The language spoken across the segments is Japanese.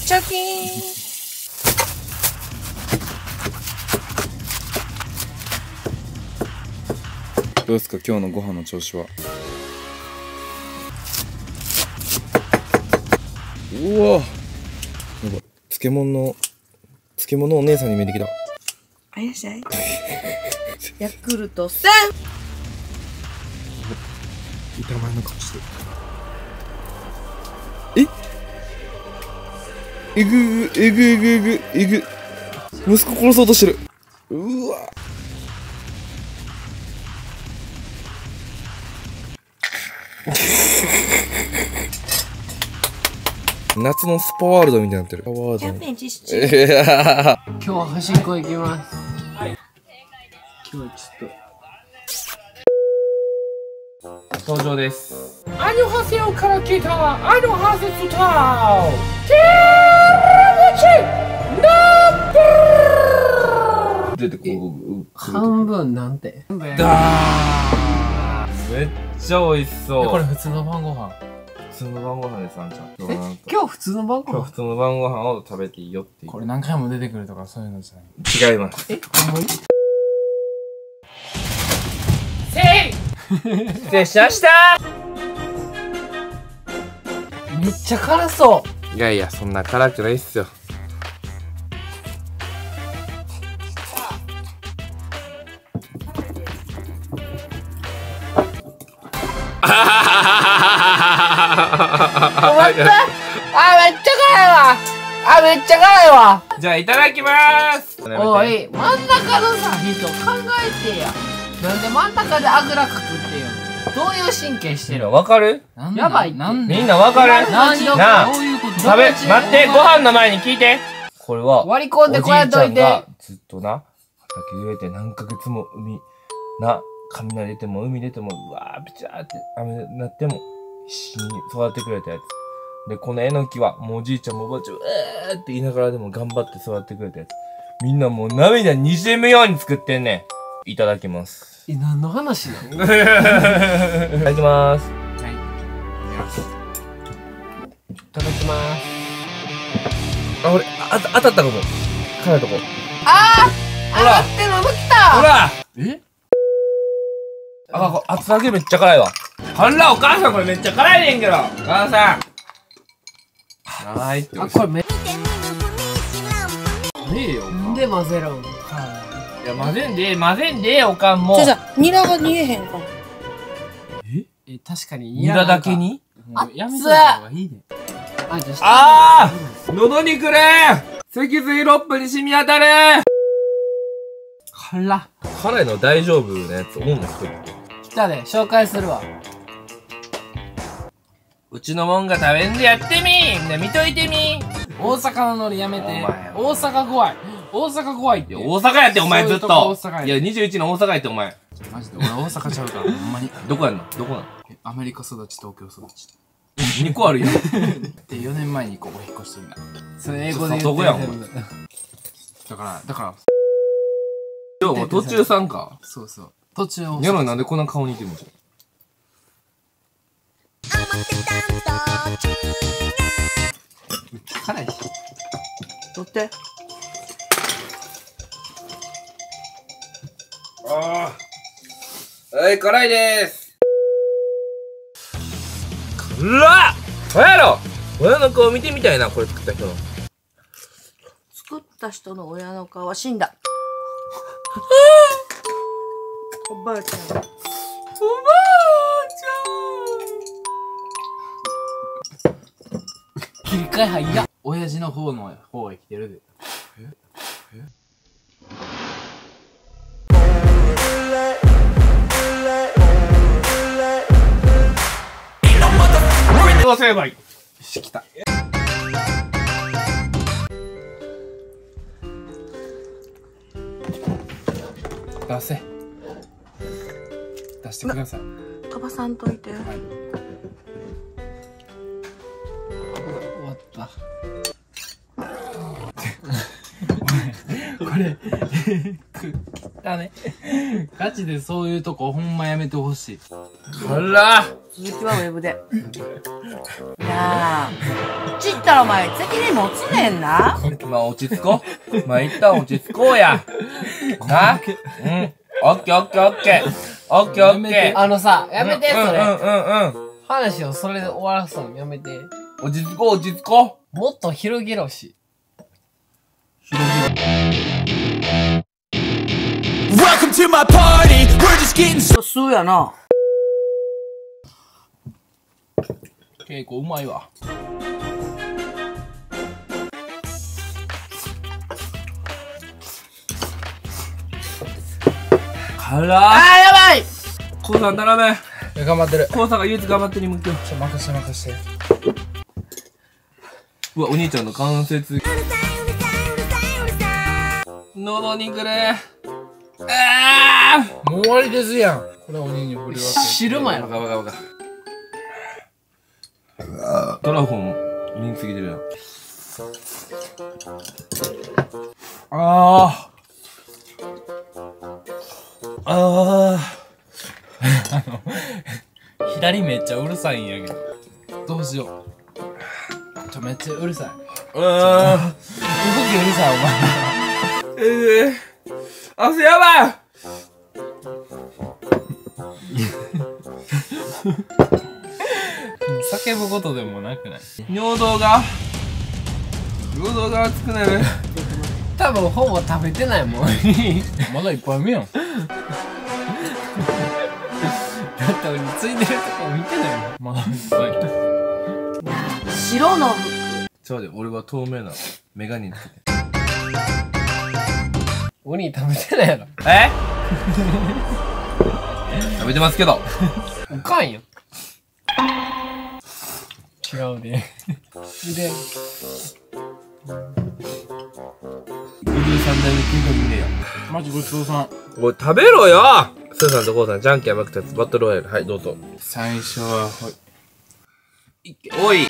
チョキーン。 どうですか今日のご飯の調子は。うわ、なんか漬物お姉さんに見えてきた。 あいらっしゃい。ヤクルト1000。 板前の顔してる。えぐ息子殺そうとしてる。うわ夏のスパワールドみたいになってる。 キャンペーン実施。 今日は端っこ行きます。今日はちょっと登場です。アニョハセヨから来たアニョハセスタウンテレビチナンバー出てこう。 半分なんてめっちゃ美味しそう。 これ普通の晩ご飯。 普通の晩ご飯です、あんちゃん。 今日普通の晩ご飯。 今日普通の晩ご飯を食べていいよっていう。 これ何回も出てくるとかそういうのじゃない。 違います。 ほんまに失礼しました。 めっちゃ辛そいやいや、そんな辛くないっすよ。 う。めっちゃ辛いわ。めっちゃ辛いわ。 じゃあいただきまーす。 おい、真ん中のさ、人考えてや。なんで真ん中であぐらかくってよ。どういう神経してる？ わかる？ やばいってなんでみんなわかる？ 何なあ、 どういうこと？ 待って、ご飯の前に聞いて。これは、 割り込んでこうやっといて。 おじいちゃんがずっとな、畑植えて何ヶ月も雷出ても海出ても、うわー、ピチャーって雨になっても、必死に育ててくれたやつ。で、このえのきは、もうおじいちゃんもおばあちゃん、って言いながらでも頑張って育ててくれたやつ。みんなもう涙にじむように作ってんねん。いただきます。 何の話なの？ いただきます。 はい。 いただきます。 あ、俺、当たったかも。辛いとこ。 ほらってのも来た。 ほらえ？ 厚揚げめっちゃ辛いわ。辛いお母さんこれめっちゃ辛いねんけど。お母さん。辛いって。 これめっねえよ。 なんで混ぜるん？ いや、混ぜんでええおかんも。 じゃニラが煮えへんかも。 確かにニラだけにもうやめといた方がいいね。 喉にくれ脊髄ロップに染み当たる辛いの大丈夫なやつ思うんですけど。 来たで、紹介するわ。 うちのもんが食べんでやってみんな見といてみ大阪のノリやめて。 お前大阪怖い。大阪怖いって。 大阪やってお前ずっと。 そういうとこ大阪やいや、21の大阪やってお前。 マジで俺大阪ちゃうから、ほんまに。 どこやんのどこなのアメリカ育ち、東京育ち。 2個あるやん。 で、4年前にここ引っ越してるな。 それ英語で言ってどこやんお前だから、 今日もう途中さんか。 そうそう。途中を。 やろなんでこんな顔似てるんじゃん。 めっちゃ辛いし。 取って。 はい、辛いでーす。辛っ！なんやろ親の顔見てみたいな、これ作った人の。 作った人の親の顔は死んだ。おばあちゃん。 おばあちゃん。切り替え早っ。親父の方へ来てるで。 どうすればいい？よし、来た。出せ。出してください。 飛ばさんといて。 終わった。これたね。ガチでそういうとこほんまやめてほしい。 辛っ。 続きはウェブで。いやー、ちったらお前責任持つねんな。 まあ落ち着こう。まあ一旦落ち着こうや。な。うん。オッケーオッケーオッケー。オッケーオッケー。 あのさ、やめて、それ。 うん。 話をそれで終わらすのやめて。 落ち着こう落ち着こう。 もっと広げろし。 Welcome to my party. We're just getting started. 吸うやな。 稽古うまいわ。 辛っ。 あー、やばい。 コウさん頼む。 頑張ってる。 コウさんが唯一頑張ってる今日。 任して。 うわ、お兄ちゃんの関節。喉にくる。 もう終わりですやん。これお兄に振り分け。 汁もやろ。 バカ。ドラゴン、見んすぎてるやん。 左めっちゃうるさいんやけど。どうしよう。めっちゃうるさい。動きうるさい、お前。 汗やばい。 叫ぶことでもなくない？ 尿道が熱くなる。 多分ほぼ食べてないもん。 まだいっぱい目やん。 だって俺ついてるとこ見てないもん。 まだいっぱい。 白の服。 ちょうど俺は透明なメガネつけて。 お兄食べてないやろ。 食べてますけど。 おかんよ。 違うで。 で、 53代目金の峰や。 マジごちそうさん。 おい、食べろよ。スーさんとコウさん、じゃんけん甘くたやつ、バトルロイヤル。はい、どうぞ。 最初は、 おい。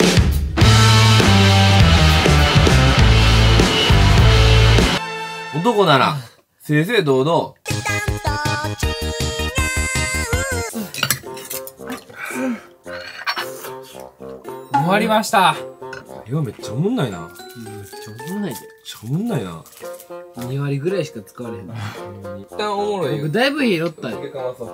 男なら、正々堂々。 終わりました。 めっちゃおもんないな。 ちょうどないで。 めっちゃおもんないな。 2割ぐらいしか使われへん。 一旦おもろいよ。 僕だいぶ拾ったよ。 かまそう。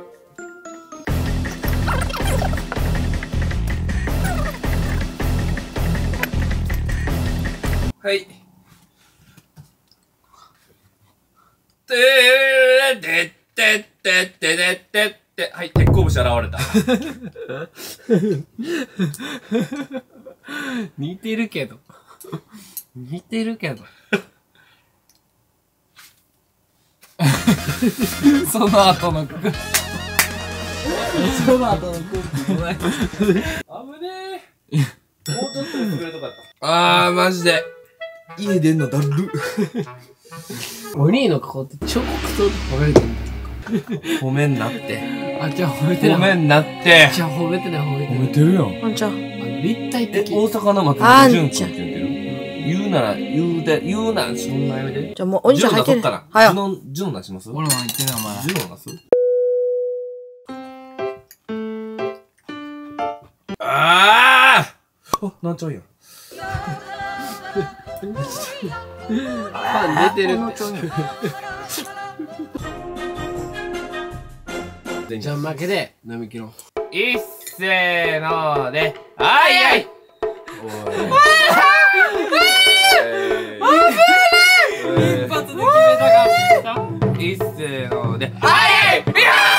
はい。はい、鉄鋼節現れた。 似てるけど。似てるけど。 その後の句。 その後の空気うまい。 危ねえ。もうちょっとで作れとかった。マジで。家出んのだる。 お兄の顔って彫刻刀で彫られてる。 褒めんなって。 あ、じゃあ褒めてない。 褒めんなって。 じゃあ褒めてない、褒めてない。 褒めてるやん。 あんちゃん。 立体的。 大阪の松本潤君って言ってる。言うなら、言うなら、そんなやめて。 じゃあもうお兄ちゃん入ってる。 ジュノ出そっはよ。 から。ジュノ出します俺も言ってない、お前。 ジュノ出すなんちゃうやん。 パン出てるって。じゃあ負けで飲み切ろう。 いっせーので、あいあい。 一発で決めたかった。 いっせーので、あいあい。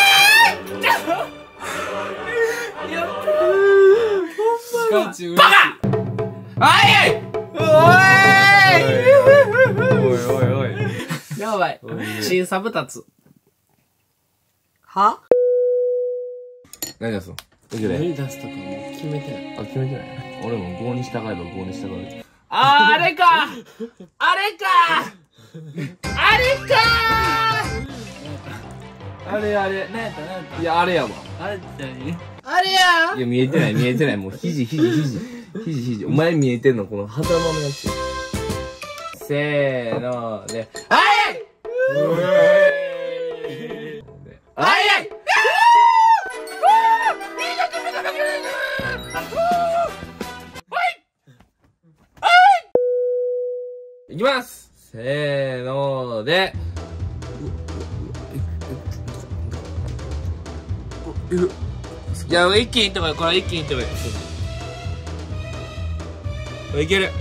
バカあいあい。おい。 やばい。新サブ立つ。 は何出すの？いけ何出すとかもう決めてない。 あ、決めてない。俺も5に従えば5に従う。 あれかあれかあれ。いや、あれやわ。 あれって何？ あれやいや、見えてない。もう、肘。お前見えてんの、この狭間のやつ。せーので、あい！ 早い。いきます。せーので。いや、一気にいってこい。これ一気にいってこい。これいける。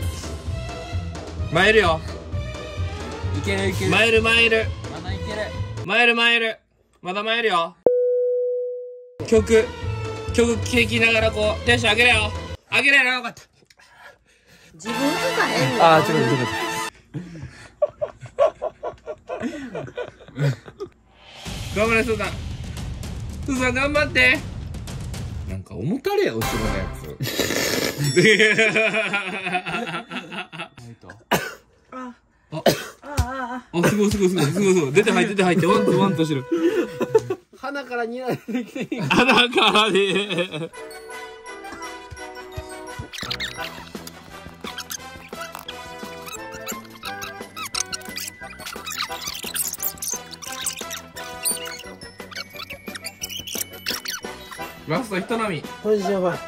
マイルよ。 いけるいける。 マイルマイル。 まだいける。 マイルマイル。まだマイルよ。曲聴きながらこう、テンション上げれよ。上げれよ。よかった。 自分とか変あー、ちょっと。頑張れ、スーさん。スーさん頑張って。なんか重たれや、後ろのやつ。あ、すごい。出て入って、ワンとしてる。 鼻からにられてきてん鼻からね。ラスト一波。 これやばい。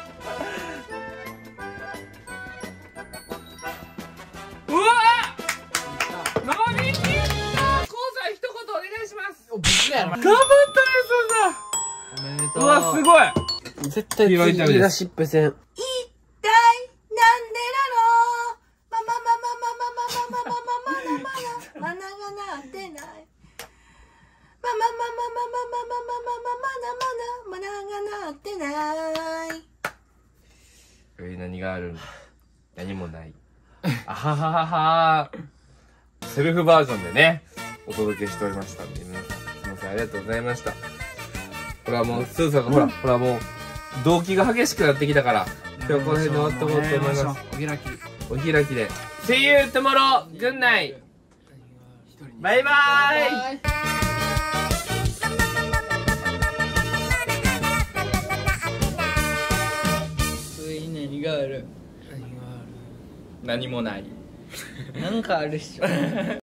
うわー、飲み切った。コウさん一言お願いします。 僕やろ。 頑張ったね、 おめでとうわ、すごい。 絶対次言い出しっぺせん。 一体なんでだろう。ママが鳴ってない。マナが鳴ってない。 何があるんだ。何もない。あはははは。セルフバージョンでね、お届けしておりましたんで、皆さん、すみません、ありがとうございました。これはもう、スーさんが、ほらもう、動機が激しくなってきたから、今日はこの辺で終わっておこうと思います。お開きで。See you tomorrow! Good night! バイバーイ。 何がある。何もない。なんかあるっしょ。